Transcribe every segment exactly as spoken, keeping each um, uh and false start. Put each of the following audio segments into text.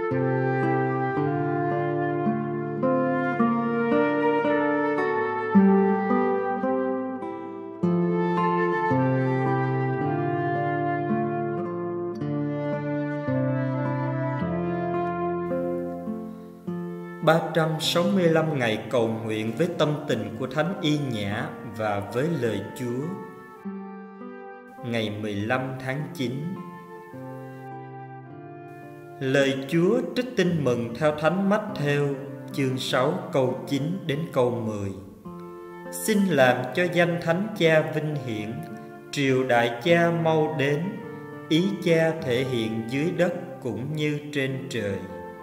ba trăm sáu mươi lăm ngày cầu nguyện với tâm tình của Thánh Y Nhã và với lời Chúa. Ngày mười lăm tháng chín. Lời Chúa trích Tin Mừng theo Thánh Mát-thêu, chương sáu câu chín đến câu mười. Xin làm cho danh Thánh Cha vinh hiển, triều đại Cha mau đến, ý Cha thể hiện dưới đất cũng như trên trời.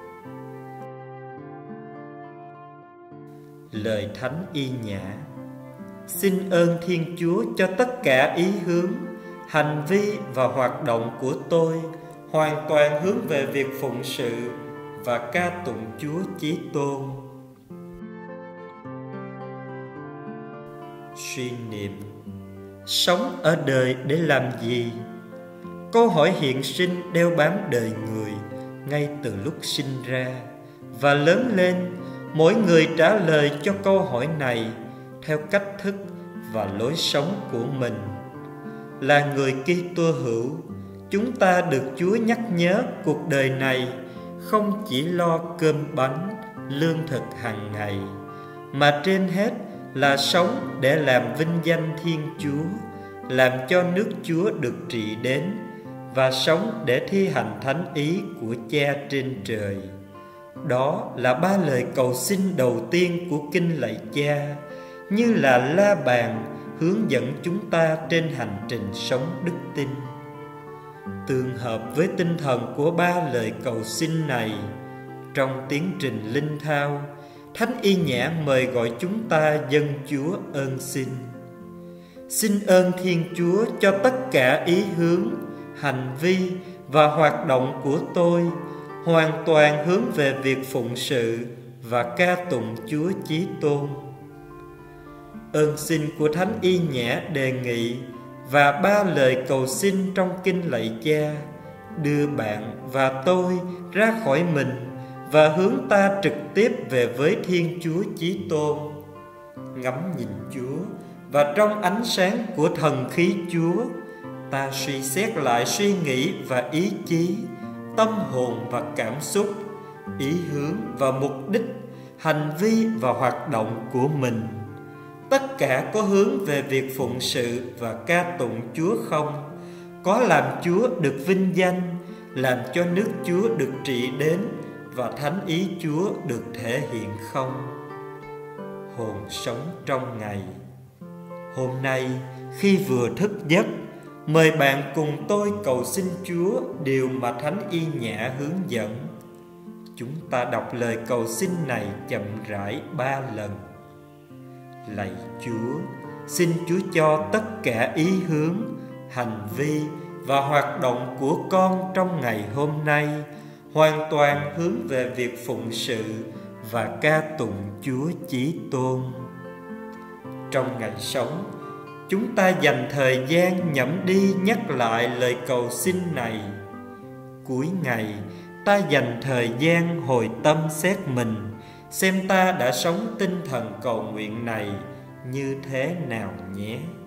Lời Thánh Y Nhã. Xin ơn Thiên Chúa cho tất cả ý hướng, hành vi và hoạt động của tôi hoàn toàn hướng về việc phụng sự và ca tụng Chúa Chí Tôn. Suy niệm. Sống ở đời để làm gì? Câu hỏi hiện sinh đeo bám đời người ngay từ lúc sinh ra, và lớn lên mỗi người trả lời cho câu hỏi này theo cách thức và lối sống của mình. Là người Kitô hữu, chúng ta được Chúa nhắc nhớ cuộc đời này không chỉ lo cơm bánh, lương thực hàng ngày, mà trên hết là sống để làm vinh danh Thiên Chúa, làm cho nước Chúa được trị đến, và sống để thi hành thánh ý của Cha trên trời. Đó là ba lời cầu xin đầu tiên của Kinh Lạy Cha, như là la bàn hướng dẫn chúng ta trên hành trình sống đức tin. Tương hợp với tinh thần của ba lời cầu xin này, trong tiến trình linh thao, Thánh Y Nhã mời gọi chúng ta dâng Chúa ơn xin. Xin ơn Thiên Chúa cho tất cả ý hướng, hành vi và hoạt động của tôi hoàn toàn hướng về việc phụng sự và ca tụng Chúa Chí Tôn. Ơn xin của Thánh Y Nhã đề nghị và ba lời cầu xin trong Kinh Lạy Cha đưa bạn và tôi ra khỏi mình và hướng ta trực tiếp về với Thiên Chúa Chí Tôn. Ngắm nhìn Chúa, và trong ánh sáng của thần khí Chúa, ta suy xét lại suy nghĩ và ý chí, tâm hồn và cảm xúc, ý hướng và mục đích, hành vi và hoạt động của mình. Tất cả có hướng về việc phụng sự và ca tụng Chúa không? Có làm Chúa được vinh danh, làm cho nước Chúa được trị đến và thánh ý Chúa được thể hiện không? Hồn sống trong ngày. Hôm nay khi vừa thức giấc, mời bạn cùng tôi cầu xin Chúa điều mà Thánh Y Nhã hướng dẫn. Chúng ta đọc lời cầu xin này chậm rãi ba lần. Lạy Chúa, xin Chúa cho tất cả ý hướng, hành vi và hoạt động của con trong ngày hôm nay hoàn toàn hướng về việc phụng sự và ca tụng Chúa Chí Tôn. Trong ngày sống, chúng ta dành thời gian nhẩm đi nhắc lại lời cầu xin này. Cuối ngày, ta dành thời gian hồi tâm xét mình, xem ta đã sống tinh thần cầu nguyện này như thế nào nhé.